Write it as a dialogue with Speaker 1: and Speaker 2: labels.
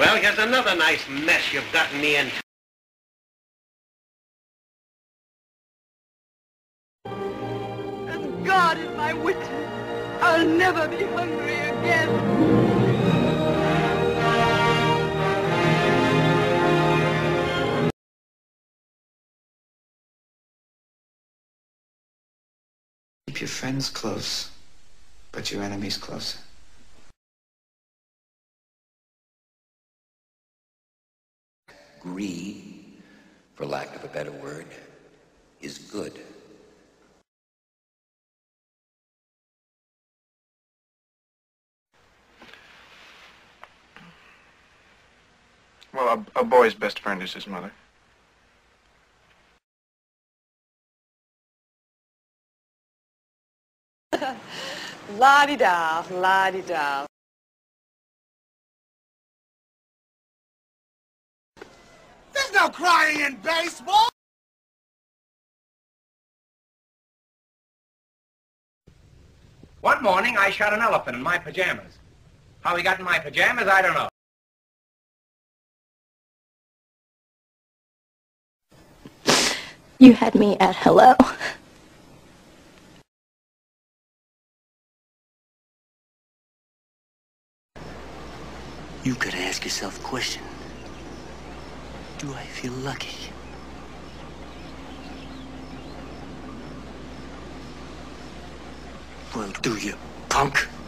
Speaker 1: Well, here's another nice mess you've gotten me into.
Speaker 2: As God is my witness, I'll never be hungry again.
Speaker 3: Keep your friends close, but your enemies closer.
Speaker 4: Greed, for lack of a better word, is good.
Speaker 5: Well, a boy's best friend is his mother.
Speaker 2: La-di-da, la-di-da.
Speaker 6: There's no crying in baseball!
Speaker 7: One morning, I shot an elephant in my pajamas. How he got in my pajamas, I don't know.
Speaker 8: You had me at hello.
Speaker 9: You gotta ask yourself a question. Do I feel lucky? Well, do you, punk?